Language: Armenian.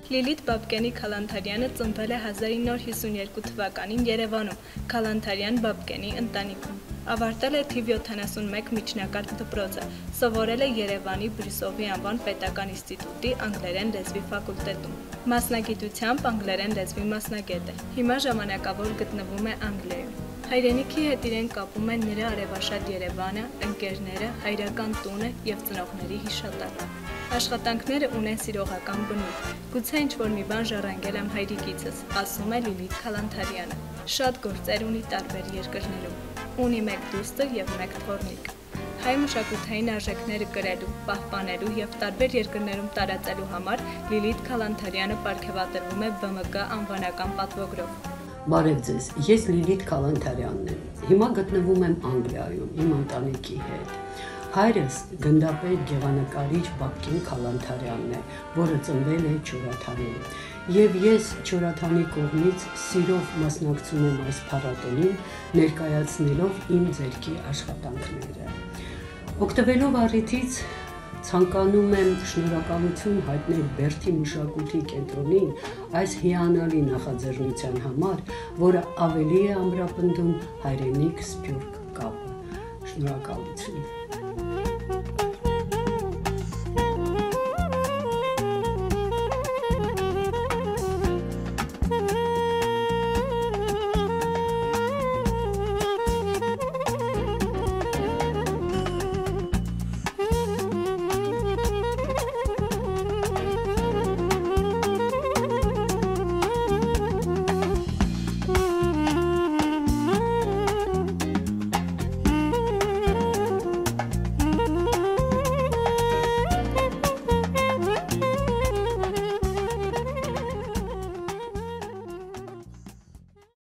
Լիլիթ Քալանթարյանը ծնվել է 1952 թվականին Երևանում, Քալանթարյան Բաբկենի ընտանիքում։ Ավարտել է թիվ 71 միջնակարգ դպրոցը, սովորել է Երևանի Բրիսովի անվան պետական ինստիտուտի անգլերեն լեզվի ֆակուլտետում։ Մասնագիտությամբ անգլերեն լեզվի մասնագետ է։ Հիմա ժամանակավոր գտնվում է Անգլիայում։ Հայրենիքի հետ իրեն կապում են նրա արևաշատ Երևանը, ընկերները, հայրական տունը և ծնողների հիշատակը։ Աշխատանքները ունեն սիրողական բնույթ, գուցե ինչ-որ մի բան ժառանգել եմ հայրիկիցս, ասում է Լիլիթ Քալանթարյանը։ Շատ գործեր ունի տարբեր երկրներում, ունի մեկ դուստր և մեկ թոռնիկ։ Հայ մշակութային արժեքները կրելու, պահպանելու և տարբեր երկրներում տարածելու համար Լիլիթ Քալանթարյանը պարգևատրվում է ԲՄԿ անվանական պատվոգրով։ Բարև ձեզ, ես Լիլիթ Քալանթարյանն եմ, հիմա գտնվում եմ Անգլիայում, իմ ընտանիքի հետ։ Հայրս գնդապետ գեղանկարիչ Բաբկեն Քալանթարյանն է, որը ծնվել է Չորաթանում, և ես Չորաթանի կողմից սիրով մասնակցում եմ այս փառատոնին, ներկայացնելով իմ ձեռքի աշխատանքները։ Օգտվելով առիթից ցանկանում եմ շնորհակալություն հայտնել Բերդի մշակույթի կենտրոնին այս հիանալի նախաձեռնության համար, որը ավելի է ամրապնդում հայրենիք սփյուռք կապը։ Շնորհակալություն։